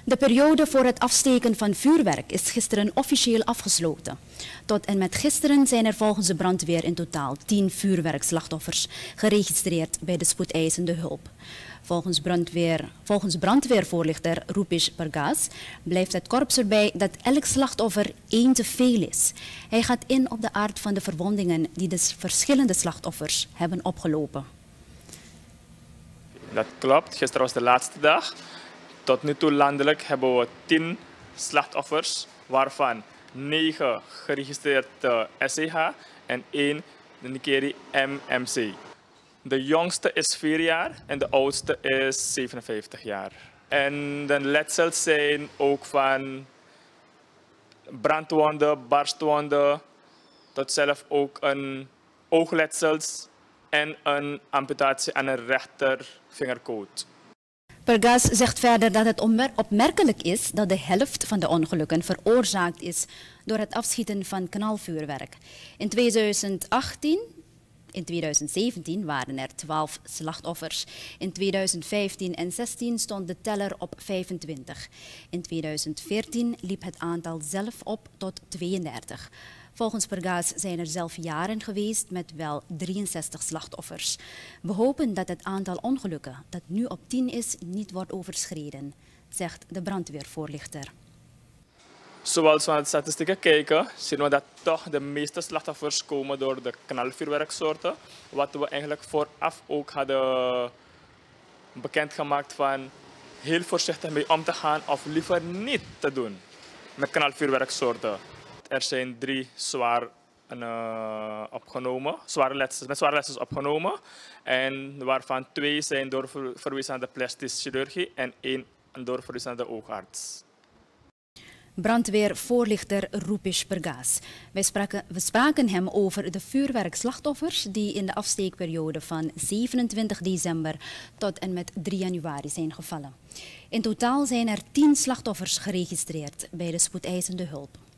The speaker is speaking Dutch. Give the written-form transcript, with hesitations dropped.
De periode voor het afsteken van vuurwerk is gisteren officieel afgesloten. Tot en met gisteren zijn er volgens de brandweer in totaal 10 vuurwerkslachtoffers geregistreerd bij de spoedeisende hulp. Volgens brandweervoorlichter Rupesh Pargas blijft het korps erbij dat elk slachtoffer 1 te veel is. Hij gaat in op de aard van de verwondingen die de verschillende slachtoffers hebben opgelopen. Dat klopt, gisteren was de laatste dag. Tot nu toe landelijk hebben we 10 slachtoffers, waarvan 9 geregistreerd SCH en 1 de Nikeri MMC. De jongste is 4 jaar en de oudste is 57 jaar. En de letsels zijn ook van brandwonden, barstwonden, tot zelf ook een oogletsels en een amputatie aan een rechtervingerkoot. Pargas zegt verder dat het opmerkelijk is dat de helft van de ongelukken veroorzaakt is door het afschieten van knalvuurwerk. In 2017 waren er 12 slachtoffers. In 2015 en 2016 stond de teller op 25. In 2014 liep het aantal zelf op tot 32. Volgens Pargas zijn er zelf jaren geweest met wel 63 slachtoffers. We hopen dat het aantal ongelukken dat nu op 10 is niet wordt overschreden, zegt de brandweervoorlichter. Zoals we naar de statistieken kijken, zien we dat toch de meeste slachtoffers komen door de knalvuurwerksoorten. Wat we eigenlijk vooraf ook hadden bekendgemaakt van heel voorzichtig mee om te gaan of liever niet te doen met knalvuurwerksoorten. Er zijn 3 zware letsels opgenomen en waarvan 2 zijn doorverwezen aan de plastische chirurgie en 1 doorverwezen aan de oogarts. Brandweervoorlichter Rupesh Pargas. We spraken hem over de vuurwerkslachtoffers die in de afsteekperiode van 27 december tot en met 3 januari zijn gevallen. In totaal zijn er 10 slachtoffers geregistreerd bij de spoedeisende hulp.